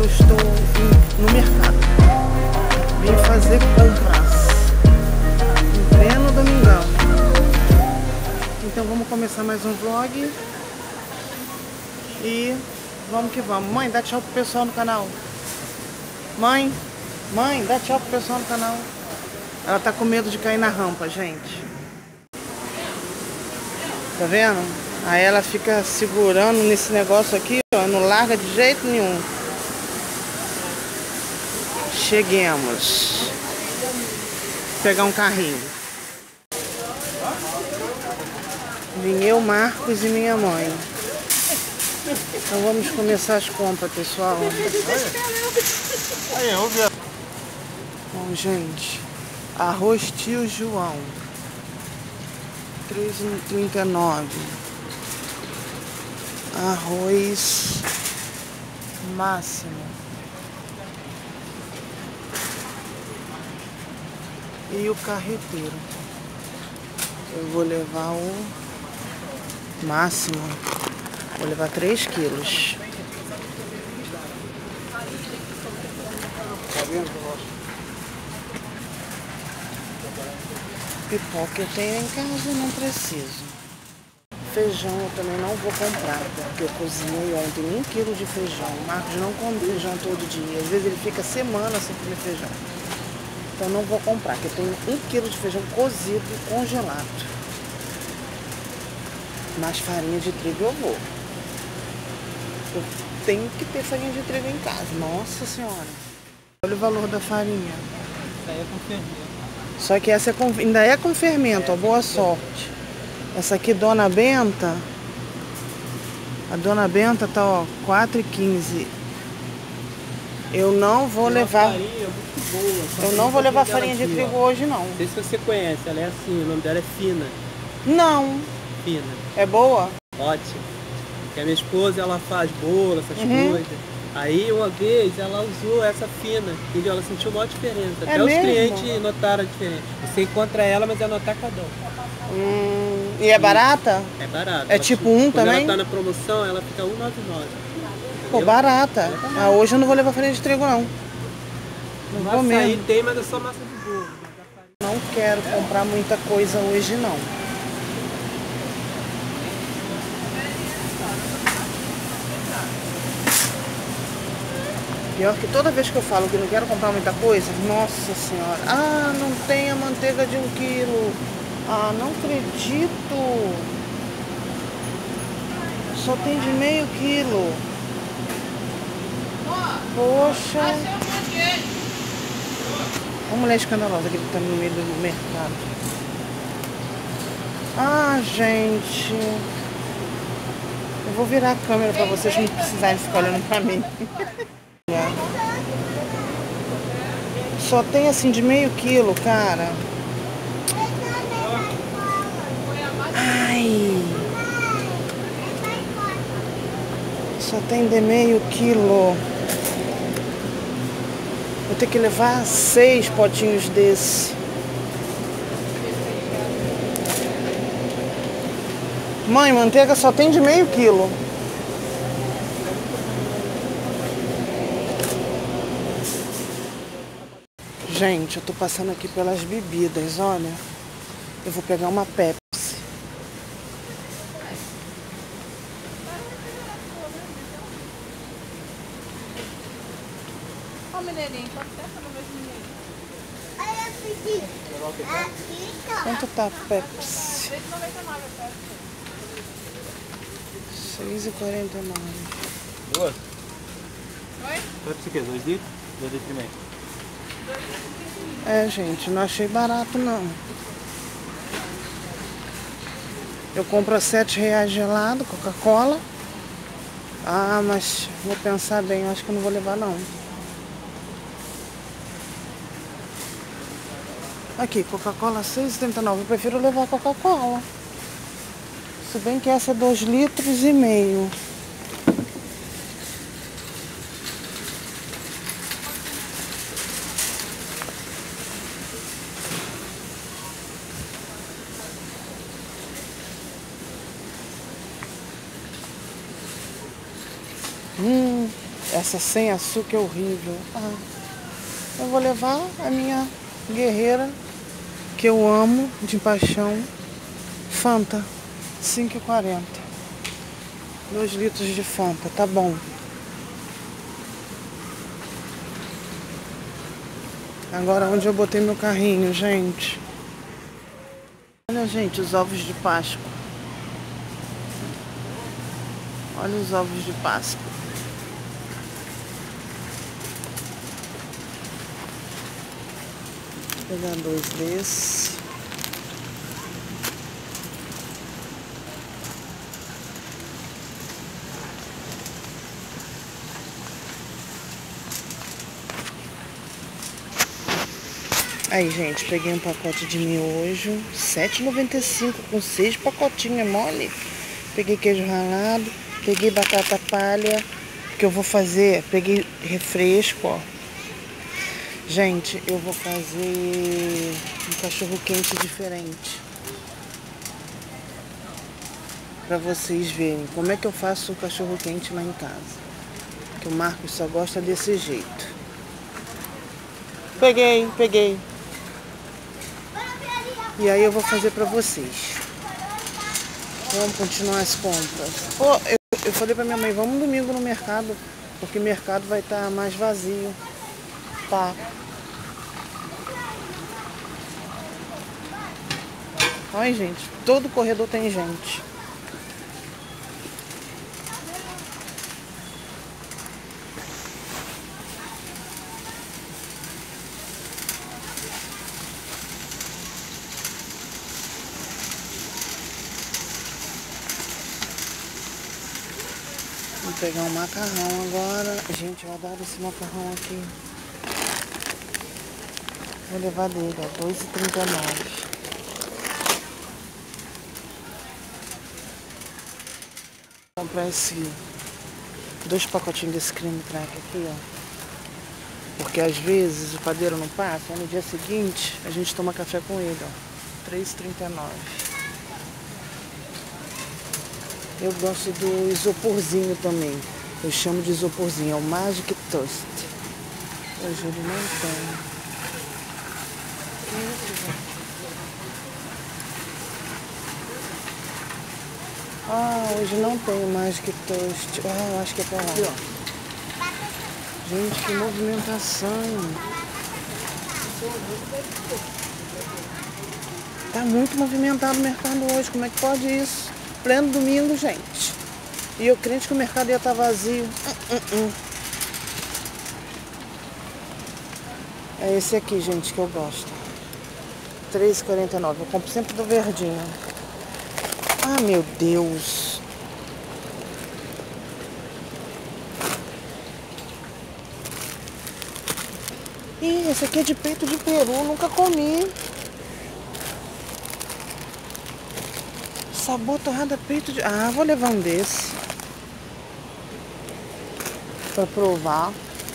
estou no mercado. Vim fazer compras em pleno domingão. Então vamos começar mais um vlog. E vamos que vamos. Mãe, dá tchau pro pessoal no canal. Mãe, dá tchau pro pessoal no canal. Ela tá com medo de cair na rampa, gente. Tá vendo? Aí ela fica segurando nesse negócio aqui, ó. Não larga de jeito nenhum. Cheguemos. Vou pegar um carrinho. Vim eu, Marcos e minha mãe. Então vamos começar as compras, pessoal. Bom, gente. Arroz Tio João. R$3,39. Arroz Máximo. E o carreteiro. Eu vou levar o Máximo. Vou levar 3 quilos. Pipoca eu tenho em casa, não preciso. Feijão eu também não vou comprar, porque eu cozinhei ontem 1 quilo de feijão. O Marcos não come feijão todo dia. Às vezes ele fica semana sem comer feijão. Então eu não vou comprar, porque eu tenho 1 quilo de feijão cozido, congelado. Mas farinha de trigo eu vou. Eu tenho que ter farinha de trigo em casa. Nossa Senhora. Olha o valor da farinha. Isso aí é com fermento. Só que essa ainda é com fermento, ó, boa sorte. Essa aqui, Dona Benta. A Dona Benta tá, ó, R$4,15. Eu não vou levar. Farinha é muito boa. Eu não vou levar farinha de trigo hoje, não. Não sei se você conhece, ela é assim, o nome dela é Fina. Não. Fina. É boa? Ótimo. Porque a minha esposa, ela faz bolo, essas coisas. Aí uma vez ela usou essa Fina, entendeu? Ela sentiu uma diferença. É Até os mesmo? clientes notaram a diferença. Você encontra ela, mas é no atacadão. E é barata? É barato. É tipo um quando também? ela tá na promoção, ela fica R$1,99. Pô, barata. Ah, hoje eu não vou levar farinha de trigo, não. Não vou Açaí mesmo. tem, mas é só massa de bolo. Não quero comprar muita coisa hoje, não. Pior que toda vez que eu falo que não quero comprar muita coisa, nossa senhora. Ah, não tem a manteiga de 1 quilo. Ah, não acredito. Só tem de meio quilo. Poxa. Uma mulher escandalosa que tá no meio do mercado. Ah, gente. Eu vou virar a câmera pra vocês não precisarem ficar olhando pra mim. Só tem assim de meio quilo, cara. Ai. Só tem de meio quilo. Vou ter que levar 6 potinhos desse. Mãe, manteiga só tem de meio quilo. Gente, eu tô passando aqui pelas bebidas, olha. Eu vou pegar uma Pepsi. Ó, mineirinho, pode até no mesmo mineirinho. Quanto tá a Pepsi? R$6,99 a Pepsi. R$6,49. Duas? Oi? Pepsi o quê? 2 litros? 2 litros e meio. É, gente, não achei barato, não. Eu compro a R$7 gelado, Coca-Cola. Ah, mas vou pensar bem, acho que eu não vou levar, não. Aqui, Coca-Cola R$6,79. Eu prefiro levar Coca-Cola. Se bem que essa é 2,5 litros. Essa sem açúcar é horrível. Ah, eu vou levar a minha guerreira, que eu amo de paixão. Fanta, 5,40. 2 litros de Fanta, tá bom. Agora onde eu botei meu carrinho, gente? Olha, gente, os ovos de Páscoa. Olha os ovos de Páscoa. Vou pegar 2 desses. Aí, gente, peguei um pacote de miojo, R$ 7,95 com 6 pacotinhos, é mole. Peguei queijo ralado, peguei batata palha, que eu vou fazer, peguei refresco, ó. Gente, eu vou fazer um cachorro quente diferente. Pra vocês verem como é que eu faço o cachorro quente lá em casa. Que o Marcos só gosta desse jeito. Peguei. E aí eu vou fazer pra vocês. Vamos continuar as compras. Pô, eu falei pra minha mãe, vamos domingo no mercado, porque o mercado vai estar mais vazio. Tá. Olha, gente, todo corredor tem gente. Vou pegar um macarrão agora. Gente, eu adoro esse macarrão aqui. Vou levar dele, ó, R$ 2,39. Vou comprar 2 pacotinhos desse creme crack aqui, ó. Porque às vezes o padeiro não passa, e no dia seguinte a gente toma café com ele, ó. R$ 3,39. Eu gosto do isoporzinho também. Eu chamo de isoporzinho, é o Magic Toast. Hoje ele não tem. Ah, hoje não tem o Magic Toast. Ah, eu acho que é pra lá. Aqui, ó. Gente, que movimentação. Tá muito movimentado o mercado hoje. Como é que pode isso? Pleno domingo, gente. E eu crente que o mercado ia estar vazio. É esse aqui, gente, que eu gosto. R$ 3,49. Eu compro sempre do verdinho. Ah, meu Deus. Ih, esse aqui é de peito de peru. Nunca comi. Sabor torrada peito de... Ah, vou levar um desse. Pra provar.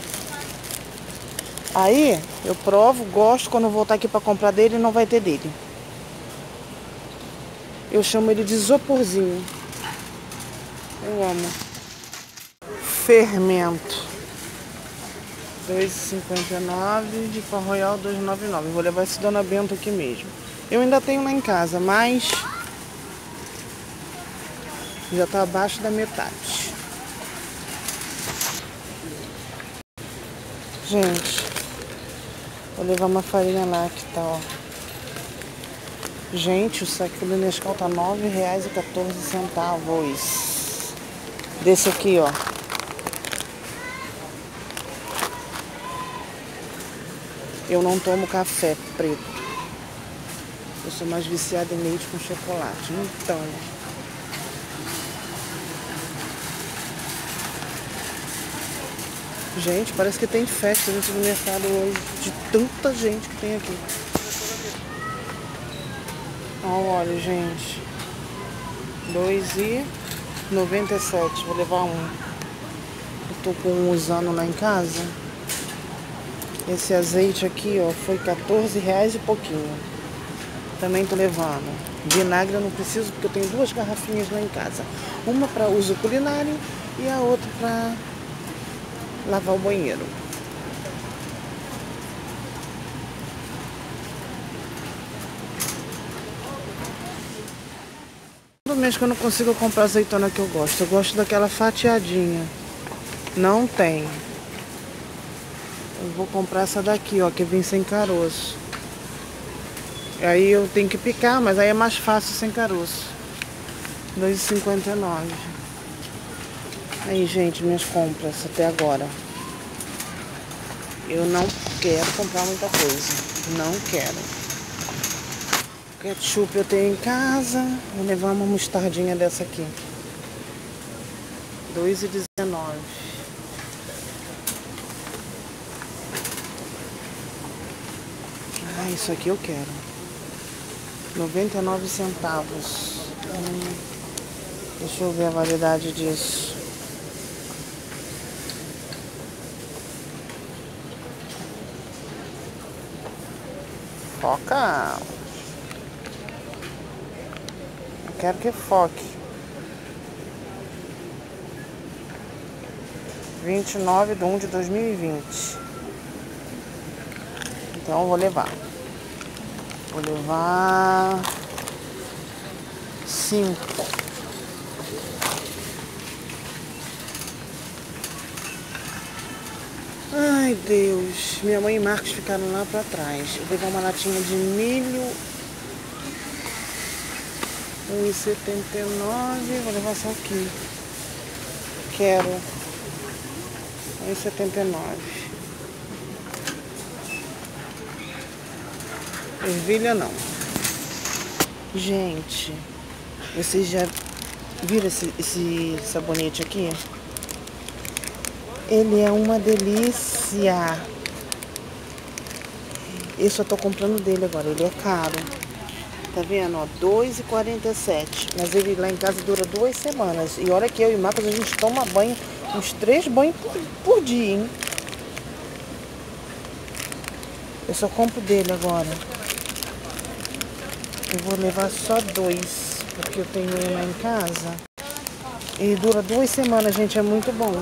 Aí, eu provo, gosto. Quando eu voltar aqui pra comprar dele, não vai ter dele. Eu chamo ele de isoporzinho. Eu amo. Fermento. R$ 2,59. De pão royal, R$ 2,99. Vou levar esse Dona Bento aqui mesmo. Eu ainda tenho lá em casa, mas... já tá abaixo da metade. Gente, vou levar uma farinha láctea, ó. Gente, o saco do Nescau tá R$ 9,14. Desse aqui, ó. Eu não tomo café preto. Eu sou mais viciada em leite com chocolate. Então... gente, parece que tem festa dentro do mercado hoje, de tanta gente que tem aqui. Olha, gente, R$ 2,97. Vou levar um. Eu tô com um usando lá em casa. Esse azeite aqui, ó, foi R$ 14 e pouquinho. Também tô levando. Vinagre eu não preciso, porque eu tenho 2 garrafinhas lá em casa. Uma para uso culinário e a outra para lavar o banheiro. Todo mês que eu não consigo comprar a azeitona que eu gosto. Eu gosto daquela fatiadinha. Não tem. Eu vou comprar essa daqui, ó, que vem sem caroço. Aí eu tenho que picar, mas aí é mais fácil sem caroço. R$ 2,59. Aí, gente, minhas compras até agora. Eu não quero comprar muita coisa. Não quero. Ketchup eu tenho em casa. Vou levar uma mostardinha dessa aqui. R$ 2,19. Ah, isso aqui eu quero. 99 centavos. Deixa eu ver a validade disso. Foca. Eu quero que foque. 29/1/2020. Então eu vou levar. Vou levar 5. Ai, Deus. Minha mãe e Marcos ficaram lá pra trás. Eu vou levar uma latinha de milho. R$ 1,79. Vou levar essa aqui. Quero. R$ 1,79. Ervilha não. Gente, vocês já viram esse sabonete aqui? Ele é uma delícia. Eu só tô comprando dele agora, ele é caro. Tá vendo, ó, R$ 2,47. Mas ele lá em casa dura 2 semanas. E olha que eu e o Marcos, a gente toma banho, uns 3 banhos por dia, hein? Eu só compro dele agora. Eu vou levar só 2, porque eu tenho um lá em casa. E dura 2 semanas, gente, é muito bom.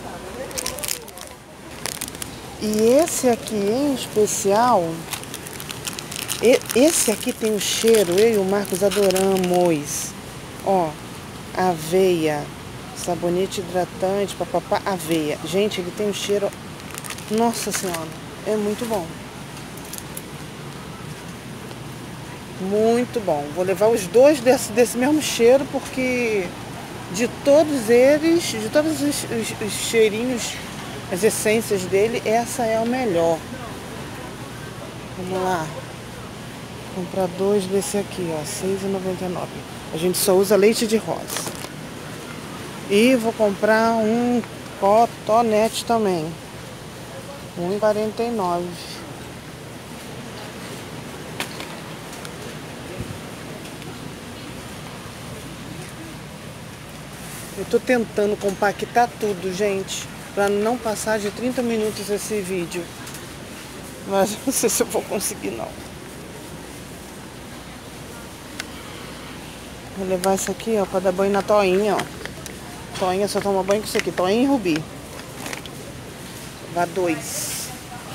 E esse aqui em especial, esse aqui tem um cheiro, eu e o Marcos adoramos. Ó, aveia, sabonete hidratante, papapá, aveia. Gente, ele tem um cheiro, nossa senhora, é muito bom. Muito bom. Vou levar os 2 desse mesmo cheiro, porque de todos eles, de todos os cheirinhos, as essências dele, essa é o melhor. Vamos lá. Vou comprar 2 desse aqui, ó, R$ 6,99. A gente só usa leite de rosa. E vou comprar um cotonete também. R$ 1,49. Eu tô tentando compactar tudo, gente, para não passar de 30 minutos esse vídeo. Mas não sei se eu vou conseguir, não. Vou levar isso aqui, ó, para dar banho na toinha, ó. Toinha só toma banho com isso aqui, toinha e rubi. Vou levar 2.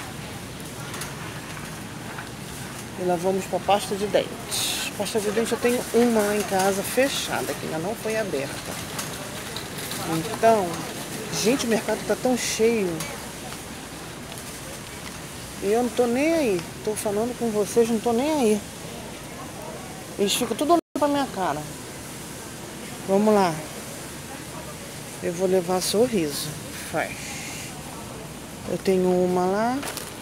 E lá vamos para pasta de dente. Pasta de dente eu tenho uma lá em casa fechada, que ainda não foi aberta. Então, gente, o mercado tá tão cheio. E eu não tô nem aí. Tô falando com vocês, não tô nem aí. Eles ficam tudo olhando pra minha cara. Vamos lá. Eu vou levar sorriso. Faz. Eu tenho uma lá.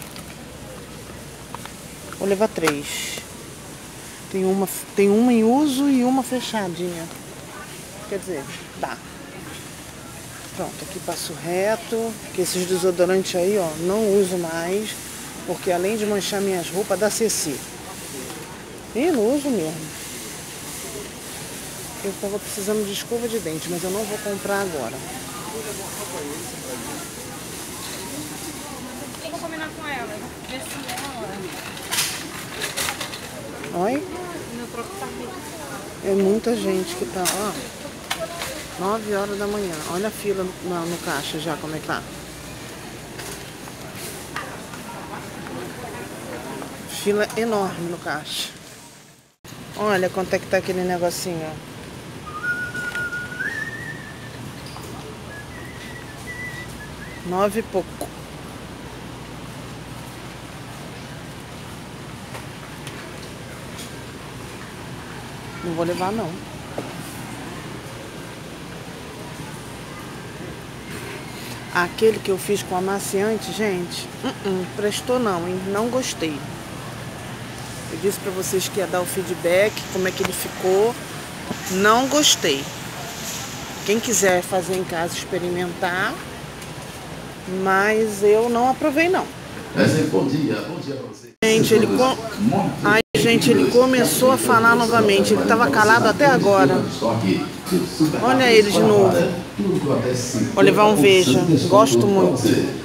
Vou levar 3. Tem uma em uso e uma fechadinha. Quer dizer, dá. Pronto, aqui passo reto, que esses desodorantes aí, ó, não uso mais, porque além de manchar minhas roupas, dá CC. E não uso mesmo. Eu tava precisando de escova de dente, mas eu não vou comprar agora. Eu vou combinar com ela, ver se ela... Oi? Meu troco tá aqui. É muita gente que tá, ó, 9 horas da manhã. Olha a fila no caixa já, como é que tá. Fila enorme no caixa. Olha quanto é que tá aquele negocinho, ó. R$9 e pouco. Não vou levar, não. Aquele que eu fiz com amaciante, gente, prestou não, hein? Não gostei. Eu disse pra vocês que ia dar o feedback, como é que ele ficou. Não gostei. Quem quiser fazer em casa, experimentar. Mas eu não aprovei, não. Bom dia pra você. Gente, ele começou a falar novamente. Ele estava calado até agora. Olha ele de novo. Vou levar um Veja. Gosto muito.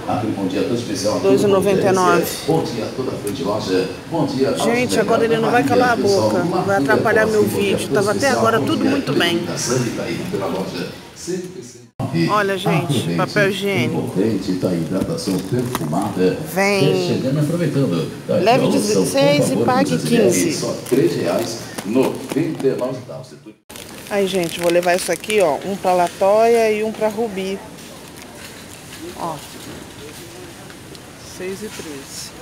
R$2,99. Gente, agora ele não vai calar a boca. Vai atrapalhar meu vídeo. Estava até agora tudo muito bem. Olha, gente, papel higiênico. Vem. Leve 16 e pague 15. Aí, gente, vou levar isso aqui, ó. Um pra Latoya e um pra Rubi. Ó. 6 e 13.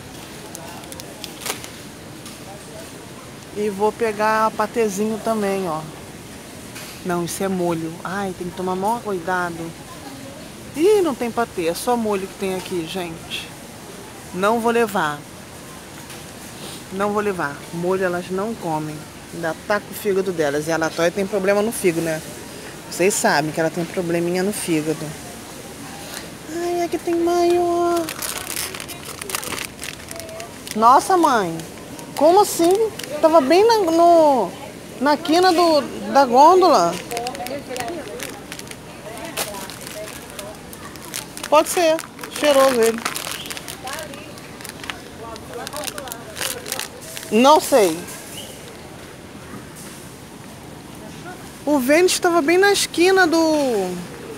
E vou pegar patezinho também, ó. Não, isso é molho. Ai, tem que tomar maior cuidado. Ih, não tem patê. É só molho que tem aqui, gente. Não vou levar. Não vou levar. Molho elas não comem. Ainda tá com o fígado delas. E a Latoya tem problema no fígado, né? Vocês sabem que ela tem probleminha no fígado. Ai, aqui tem maior. Nossa, mãe. Como assim? Tava bem na quina da gôndola. Pode ser. Cheiroso ele. Não sei. O Vênus estava bem na esquina do...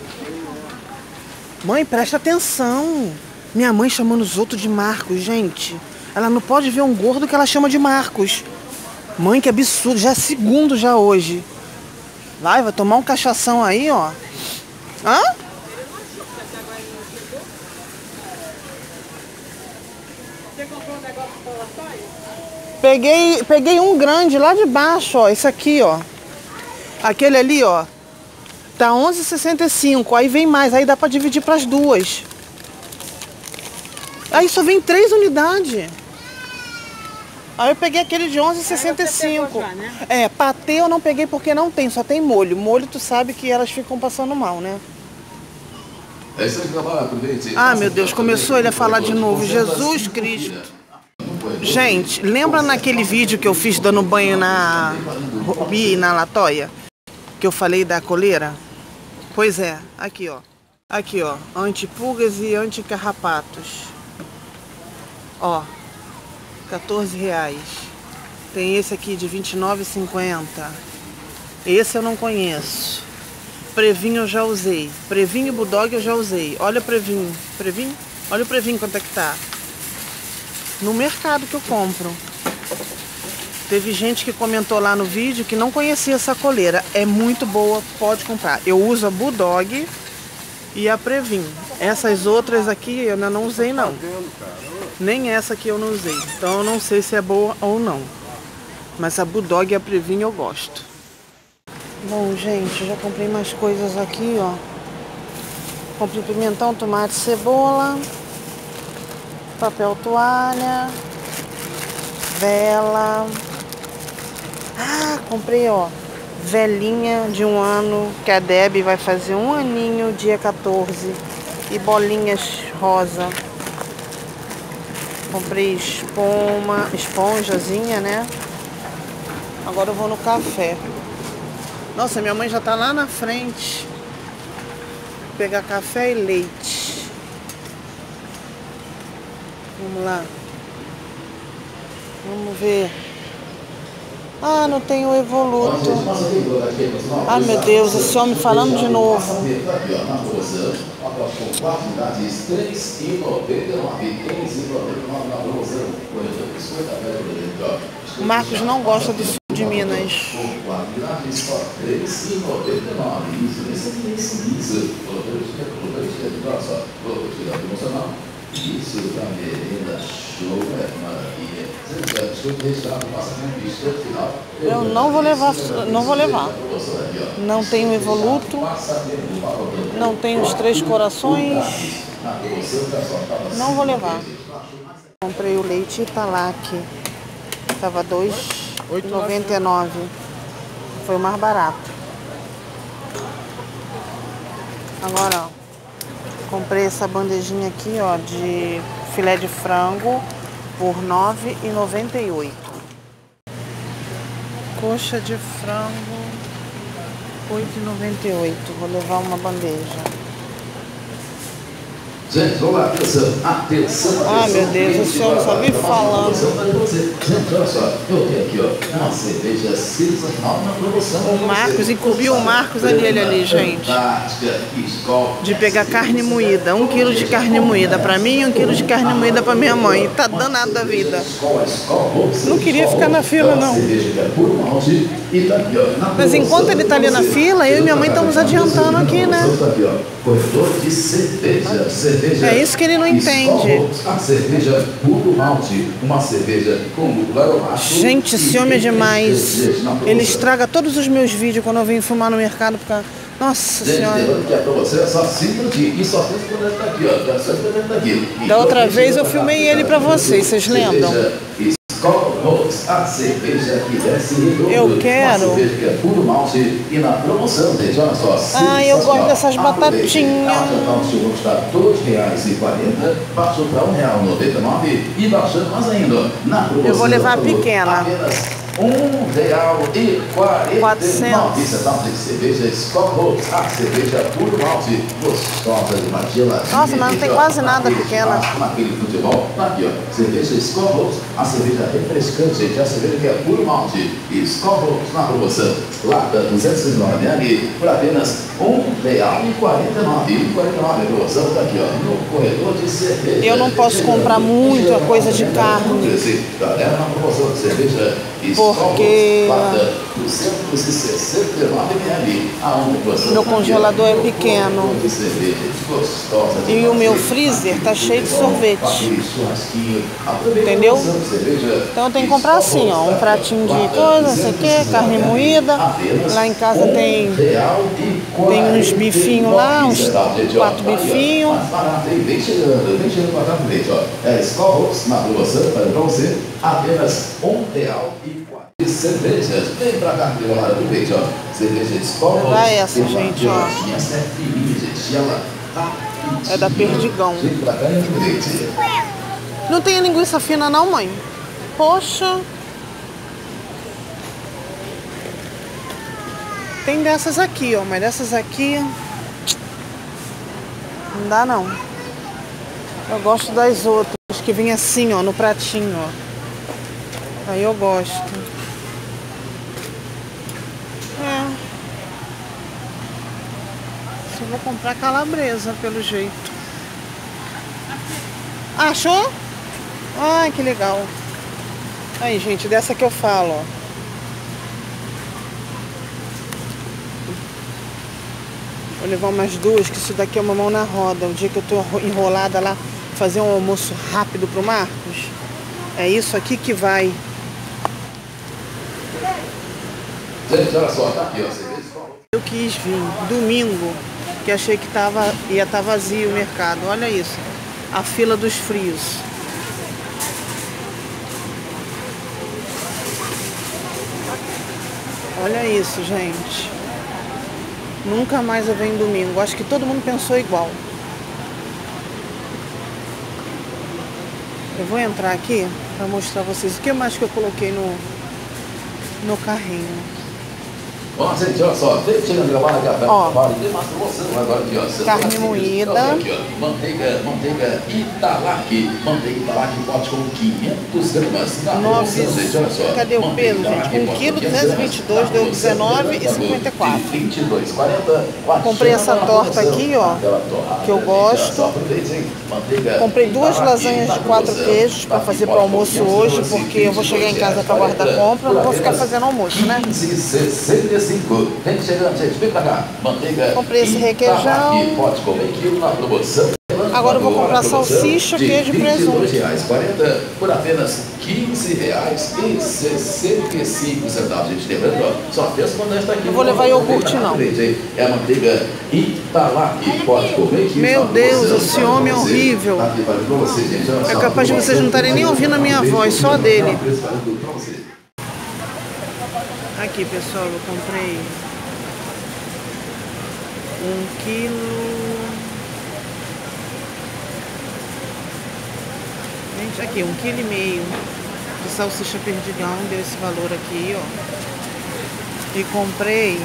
Mãe, presta atenção. Minha mãe chamando os outros de Marcos, gente. Ela não pode ver um gordo que ela chama de Marcos. Mãe, que absurdo. Já é segundo já hoje. Vai tomar um cachação aí, ó. Hã? Você comprou um negócio com Latoya? Peguei um grande lá de baixo, ó. Esse aqui, ó. Aquele ali, ó. Tá R$11,65. Aí vem mais. Aí dá pra dividir pras duas. Aí só vem 3 unidades. Aí eu peguei aquele de R$11,65. Né? É, patê eu não peguei porque não tem, só tem molho. Molho tu sabe que elas ficam passando mal, né? Ah, meu Deus, começou ele a falar de novo. Jesus Cristo. Gente, lembra naquele vídeo que eu fiz dando banho na Rubi e na Latoya? Que eu falei da coleira? Pois é, aqui ó. Aqui ó, antipulgas e anticarrapatos. Ó, R$14. Tem esse aqui de R$29,50. Esse eu não conheço. Previnho eu já usei. Previnho e Bulldog eu já usei. Olha o Previnho. Previnho? Olha o Previnho quanto é que tá. No mercado que eu compro. Teve gente que comentou lá no vídeo que não conhecia essa coleira. É muito boa, pode comprar. Eu uso a Bulldog e a Previnho. Essas outras aqui eu ainda não usei não. Nem essa aqui eu não usei. Então eu não sei se é boa ou não. Mas a Bulldog e a Previnho eu gosto. Bom, gente, já comprei mais coisas aqui, ó. Comprei pimentão, tomate, cebola, papel toalha, vela. Ah, comprei, ó, velinha de 1 ano, que a Debbie vai fazer 1 aninho, dia 14. E bolinhas rosa. Comprei esponjazinha, né? Agora eu vou no café. Nossa, minha mãe já tá lá na frente. Vou pegar café e leite. Vamos lá. Vamos ver. Ah, não tem o Evoluto. Ah, meu Deus, esse homem falando de novo. O Marcos não gosta do sul de Minas. Isso da merenda show, maravilha. Eu não vou levar, não vou levar. Não tenho Evoluto, não tenho os 3 corações. Não vou levar. Comprei o leite Italac. Tava R$ 2,99. Foi o mais barato. Agora, ó. Comprei essa bandejinha aqui, ó, de filé de frango por R$ 9,98. Coxa de frango, R$ 8,98. Vou levar uma bandeja. Gente, vamos lá, atenção. Ah, meu Deus, o senhor só vive falando. Gente, olha só, eu tenho aqui, ó, uma cerveja artesanal na promoção. O Marcos, incumbiu o Marcos ali, gente. De pegar carne moída, 1 quilo de carne moída pra mim e 1 quilo de carne moída pra minha mãe. Tá danado da vida. Não queria ficar na fila, não. Mas enquanto ele tá ali na fila, eu e minha mãe estamos adiantando aqui, né? Corredor de cerveja. É isso que ele não entende. A cerveja puro malte, uma cerveja com lúpulo aromático. Gente, esse homem é demais. Ele estraga todos os meus vídeos quando eu venho filmar no mercado. Porque... Nossa Senhora. Que é pra você, é só 5 minutinhos. E só tem que poder estar aqui, ó. Só poder aqui. Da outra vez eu filmei ele pra vocês lembram? A cerveja que desce eu quero. Uma cerveja que é puro malte e na promoção, gente, olha só. Ah, eu gosto dessas batatinhas. O está R$ 2,40, baixou para R$ 1,99 e baixando mais ainda. Na promoção, eu vou levar a pequena. R$1,49 de cerveja Skol, a cerveja puro malte, gostosa de Magela. Nossa, mas não tem quase nada pequena. Naquele futebol, aqui ó, cerveja Skol, a cerveja refrescante, gente, a cerveja que é puro malte e Skol na promoção, lata 209 ml por apenas R$1,49. A promoção tá aqui ó, no corredor de cerveja. Eu não posso comprar muita coisa de carne. Galera, na promoção de cerveja porque meu congelador é pequeno e o meu freezer tá cheio de sorvete, entendeu? Então eu tenho que comprar assim, ó, um pratinho de coisa, não sei o que, carne moída. Lá em casa tem uns bifinhos lá, uns 4 bifinhos. Vem chegando com a leite, ó. É Skol na promoção para você apenas R$1,40. Cervejas, vem pra cá, pela hora do leite, ó. Cerveja Skol. Olha essa, gente, ó. É da Perdigão. Não tem linguiça fina não, mãe? Poxa. Tem dessas aqui, ó, mas dessas aqui não dá não. Eu gosto das outras que vem assim, ó, no pratinho, ó. Aí eu gosto. Só vou comprar calabresa, pelo jeito. Achou? Ai, que legal. Aí, gente, dessa que eu falo, ó. Vou levar umas 2, que isso daqui é uma mão na roda. O dia que eu tô enrolada lá, fazer um almoço rápido pro Marcos. É isso aqui que vai. Gente, olha só, tá aqui, ó. Eu quis vir domingo, que achei que ia estar vazio o mercado. Olha isso, a fila dos frios. Olha isso, gente. Nunca mais eu venho domingo. Acho que todo mundo pensou igual. Eu vou entrar aqui para mostrar a vocês o que mais que eu coloquei no carrinho. Ó, gente, olha só, vem chegando a barra aqui, ó, tem mais promoção agora aqui, ó. carne moída. Aqui, ó, manteiga Italac. Manteiga Italac, pote com 500 gramas. Na promoção, gente, olha só. Cadê o peso, gente? 1 kg 222, deu 19,54. 22,40. Comprei essa torta aqui, ó, que eu gosto. Comprei 2 lasanhas de 4 queijos para fazer para o almoço hoje, porque eu vou chegar em casa para guardar compra, não vou ficar fazendo almoço, né? 15,65. Vem chegando, gente, vem pra cá. Manteiga. Comprei esse requeijão. Pode comer quilo na promoção. Agora eu vou comprar salsicha, queijo e presunto. R$ 22,40 por apenas R$ 15,65. Gente, lembrando, ó, só pensa quando esta aqui. Não vou levar iogurte, não. É a manteiga Italac. Pode comer quilo. Meu Deus, esse homem é horrível. É capaz de vocês não estarem nem ouvindo a minha voz, só a dele. Aqui, pessoal, eu comprei 1 quilo. Gente, aqui, 1,5 kg de salsicha perdigão, deu esse valor aqui, ó. E comprei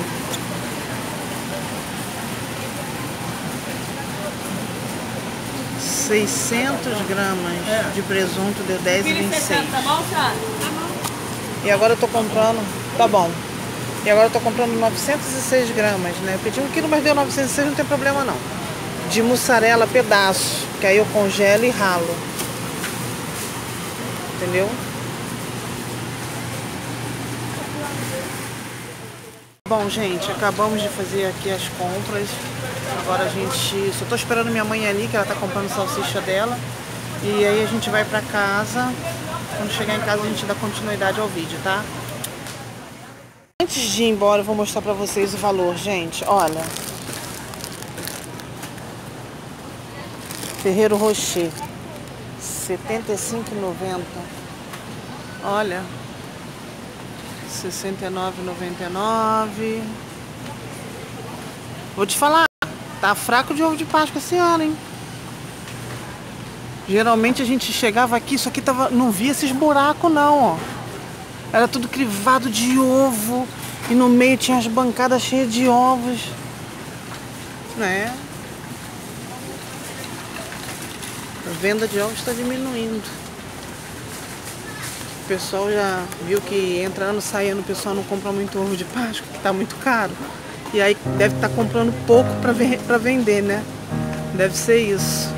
600 gramas de presunto, deu 10,26. Tá bom, Thiago? E agora eu tô comprando, tá bom. E agora eu tô comprando 906 gramas, né? Eu pedi 1 quilo, mas deu 906, não tem problema não. De mussarela pedaço, que aí eu congelo e ralo. Entendeu? Bom, gente, acabamos de fazer aqui as compras. Agora a gente... Só tô esperando minha mãe ali, que ela tá comprando salsicha dela. E aí a gente vai pra casa. Quando chegar em casa a gente dá continuidade ao vídeo, tá? Antes de ir embora eu vou mostrar pra vocês o valor, gente. Olha. Ferreiro Rocher. R$ 75,90. Olha. R$ 69,99. Vou te falar, tá fraco de ovo de Páscoa esse ano, hein? Geralmente a gente chegava aqui, isso aqui tava, não via esses buracos não, ó. Era tudo crivado de ovo. E no meio tinha as bancadas cheias de ovos. Né? A venda de ovos está diminuindo. O pessoal já viu que entra ano, sai ano, o pessoal não compra muito ovo de Páscoa, que tá muito caro. E aí deve estar comprando pouco para vender, né? Deve ser isso.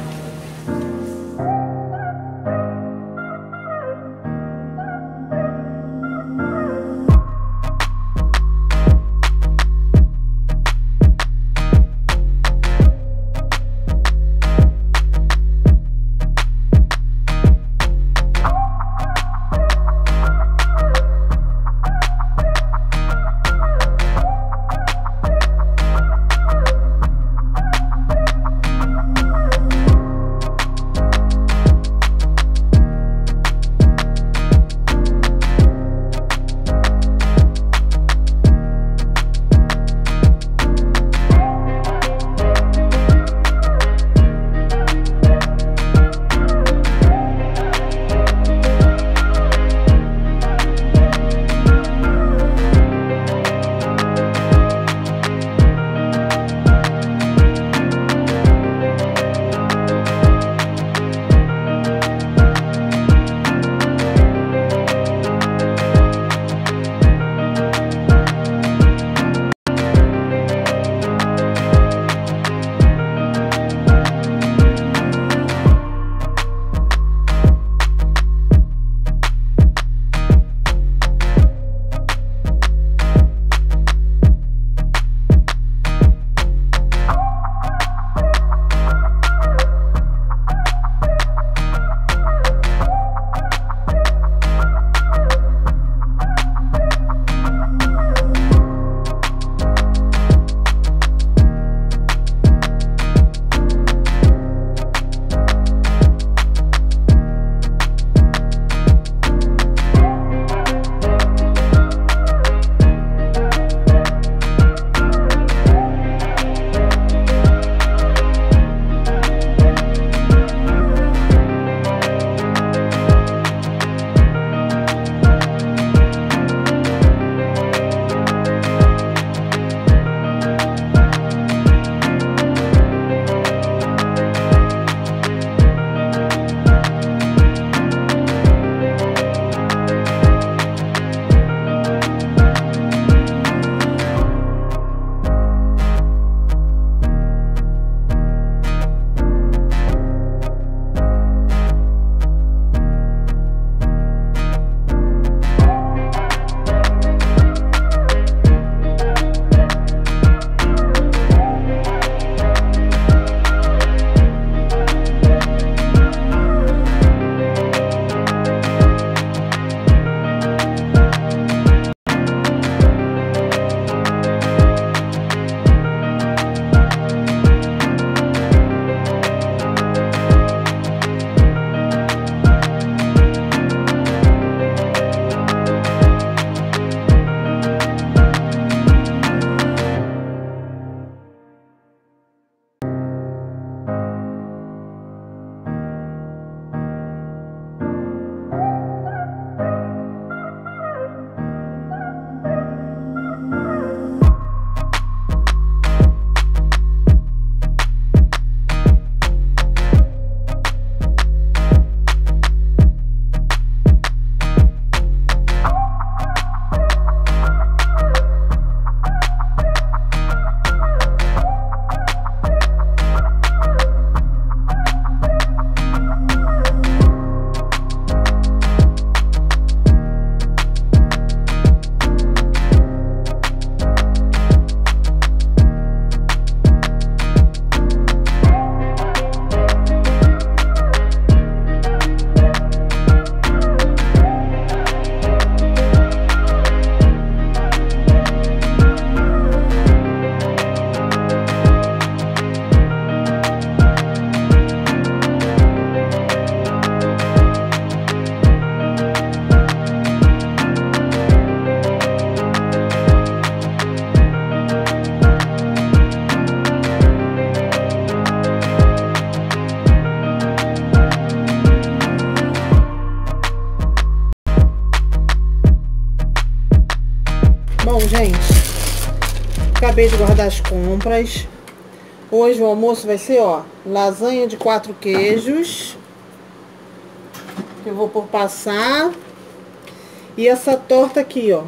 gente, acabei de guardar as compras. Hoje o almoço vai ser, ó, lasanha de 4 queijos. Que eu vou por passar. E essa torta aqui, ó.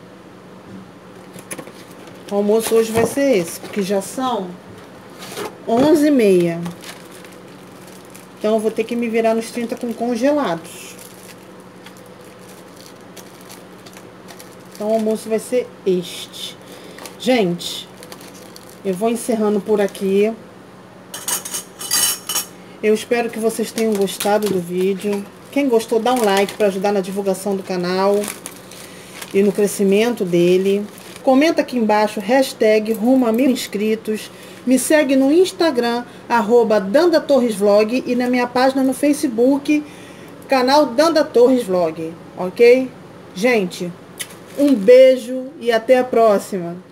O almoço hoje vai ser esse, porque já são 11h30. Então eu vou ter que me virar nos 30 com congelados. Então o almoço vai ser este. Gente, eu vou encerrando por aqui. Eu espero que vocês tenham gostado do vídeo. Quem gostou, dá um like para ajudar na divulgação do canal e no crescimento dele. Comenta aqui embaixo, hashtag rumo a 1000 inscritos. Me segue no Instagram, @DandaTorresVlog, e na minha página no Facebook, canal Danda Torres Vlog, ok? Gente, um beijo e até a próxima.